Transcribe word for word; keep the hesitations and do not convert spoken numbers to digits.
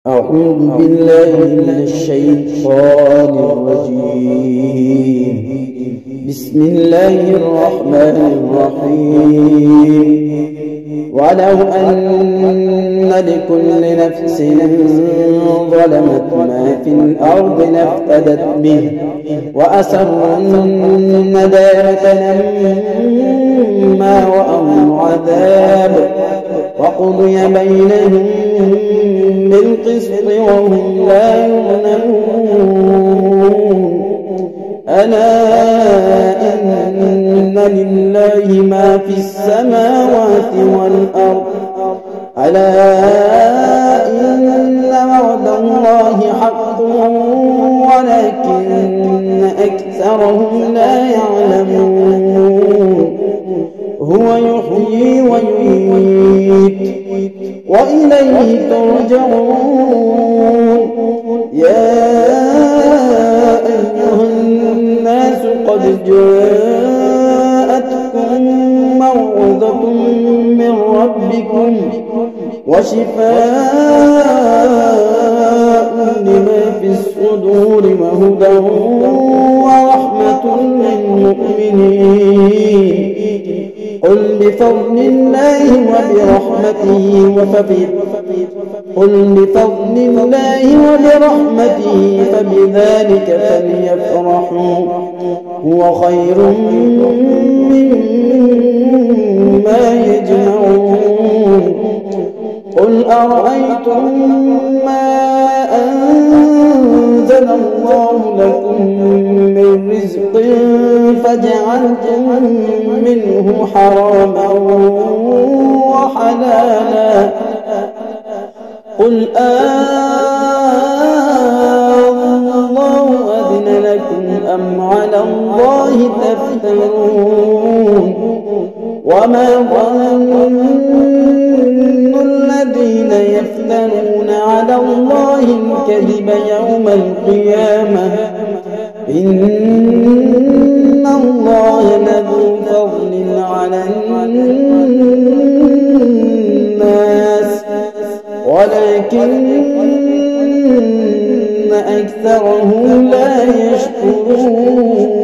أعوذ بالله من الشيطان الرجيم. بسم الله الرحمن الرحيم. ولو أن لكل نفس ظلمت ما في الأرض لافتدت به وأسروا الندامة لما رأوا العذاب وقضي بينهم بالقسط وهم لا يظلمون. ألا إن لله ما في السماوات والأرض ألا إن وعد الله حق ولكن أكثرهم لا يعلمون. هو يحيي ويميت وإليه ترجعون. يا أيها الناس قد جاءتكم موعظة من ربكم وشفاء لما في الصدور وهدى ورحمة للمؤمنين. قل بفضل الله وبرحمته قل بفضل الله وبرحمته فبذلك فليفرحوا هو خير مما يجمعون. قل أرأيتم ما أنزل الله لكم من رزق فجعلتم منه حراما وحلالا قل الله أذن لكم أم على الله تفترون. وما ظن الذين يفترون على الله الكذب يوم القيامة إن الله لذو فضل على الناس ولكن أكثرهم لا يشكرون.